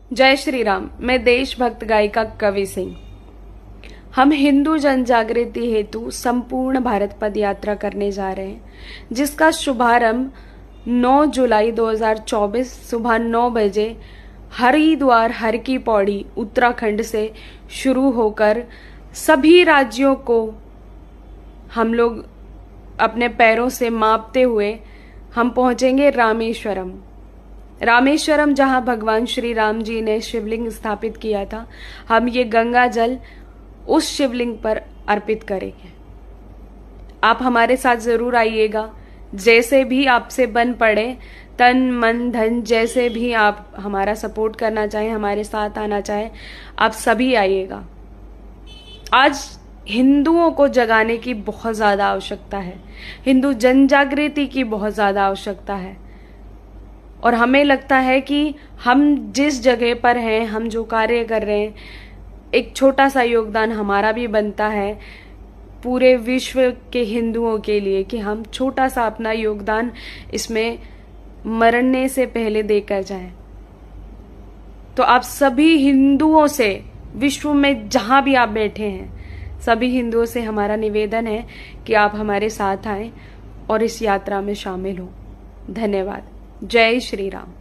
जय श्री राम। मैं देशभक्त गायिका कवि सिंह। हम हिंदू जन जागृति हेतु संपूर्ण भारत पद यात्रा करने जा रहे हैं, जिसका शुभारंभ 9 जुलाई 2024 सुबह 9 बजे हरिद्वार हर की पौड़ी उत्तराखंड से शुरू होकर सभी राज्यों को हम लोग अपने पैरों से मापते हुए हम पहुंचेंगे रामेश्वरम। रामेश्वरम जहां भगवान श्री राम जी ने शिवलिंग स्थापित किया था, हम ये गंगा जल उस शिवलिंग पर अर्पित करेंगे। आप हमारे साथ जरूर आइएगा। जैसे भी आपसे बन पड़े, तन मन धन, जैसे भी आप हमारा सपोर्ट करना चाहें, हमारे साथ आना चाहें, आप सभी आइएगा। आज हिंदुओं को जगाने की बहुत ज्यादा आवश्यकता है, हिंदू जन जागृति की बहुत ज्यादा आवश्यकता है। और हमें लगता है कि हम जिस जगह पर हैं, हम जो कार्य कर रहे हैं, एक छोटा सा योगदान हमारा भी बनता है पूरे विश्व के हिंदुओं के लिए, कि हम छोटा सा अपना योगदान इसमें मरने से पहले देकर जाएं। तो आप सभी हिंदुओं से, विश्व में जहां भी आप बैठे हैं, सभी हिंदुओं से हमारा निवेदन है कि आप हमारे साथ आएं और इस यात्रा में शामिल हो। धन्यवाद। जय श्री राम।